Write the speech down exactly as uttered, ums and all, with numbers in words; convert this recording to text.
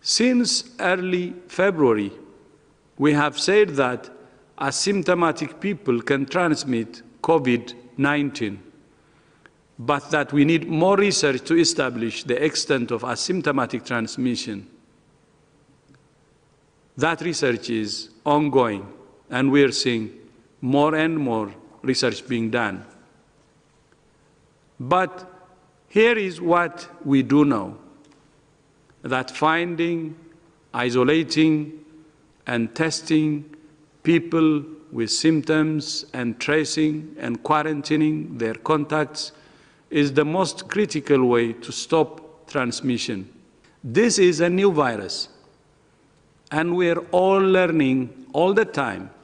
Since early February, we have said that asymptomatic people can transmit COVID nineteen, but that we need more research to establish the extent of asymptomatic transmission. That research is ongoing, and we are seeing more and more research being done. But here is what we do know, that finding, isolating, and testing people with symptoms and tracing and quarantining their contacts is the most critical way to stop transmission. This is a new virus, and we're all learning all the time